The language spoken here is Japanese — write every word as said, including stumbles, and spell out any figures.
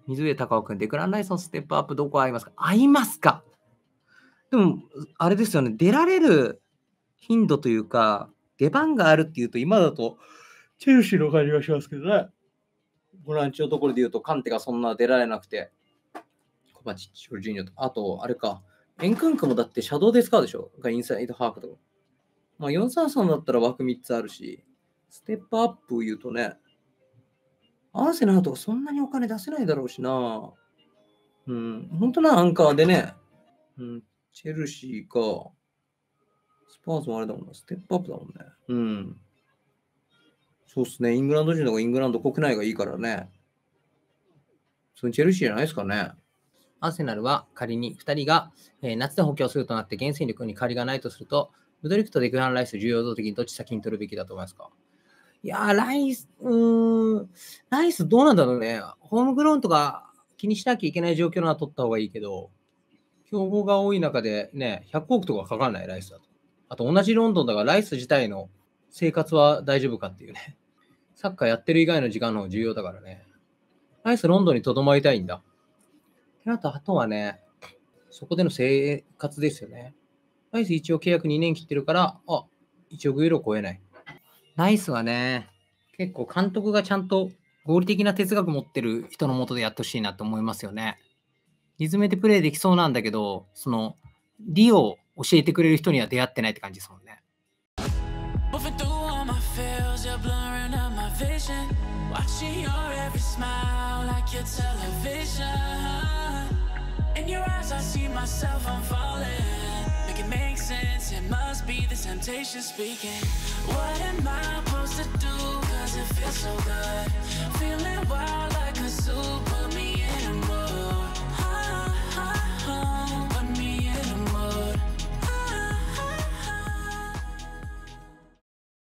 水上隆夫君、デクラン・ライスのステップアップどこ合いますか？合いますか？でも、あれですよね、出られる頻度というか、出番があるっていうと、今だと、チェルシーの感じがしますけどね。ボランチのところで言うと、カンテがそんな出られなくて、コバチッチ、ジョルジーニョと、あと、あれか、エンクンクもだってシャドウで使うでしょがインサイドハーフとか。まあ、よんさんさんだったら枠みっつあるし、ステップアップ言うとね、アーセナルとかそんなにお金出せないだろうしな。うん、本当なアンカーでね、うん、チェルシーか、スパーズもあれだもんな、ステップアップだもんね。うん。そうっすね、イングランド人の方がイングランド国内がいいからね。そのチェルシーじゃないですかね。アーセナルは仮にふたりが、えー夏で補強するとなって厳選力に借りがないとすると、ムドリクとデクラン・ライス重要度的にどっち先に取るべきだと思いますか？いやー、ライス、うーん、ライスどうなんだろうね。ホームグラウンドとか気にしなきゃいけない状況なら取った方がいいけど、競合が多い中でね、ひゃくおくとかかかんない、ライスだと。あと同じロンドンだから、ライス自体の生活は大丈夫かっていうね。サッカーやってる以外の時間の方が重要だからね。ライスロンドンに留まりたいんだ。あと、あとはね、そこでの生活ですよね。ライス一応契約にねん切ってるから、あ、いちおくユーロ超えない。ライスはね、結構監督がちゃんと合理的な哲学持ってる人のもとでやってほしいなと思いますよね。リズムでプレイできそうなんだけど、その、理を教えてくれる人には出会ってないって感じですもんね。Moving through all my feels, you're blurring out my vision. Watching your every smile like your television. In your eyes, I see myself, I'm falling. Make it make sense, it must be the temptation speaking. What am I supposed to do? Cause it feels so good. Feeling wild like a super.